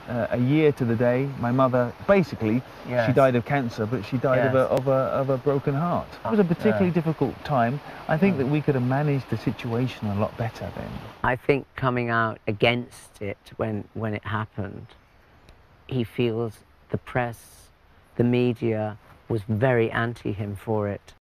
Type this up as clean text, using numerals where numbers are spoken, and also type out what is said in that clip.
a year to the day, my mother, basically, Yes. she died of cancer, but she died Yes. of a broken heart. It was a particularly Yeah. difficult time. I think that we could have managed the situation a lot better then. I think coming out against it when it happened, he feels the press, the media was very anti him for it.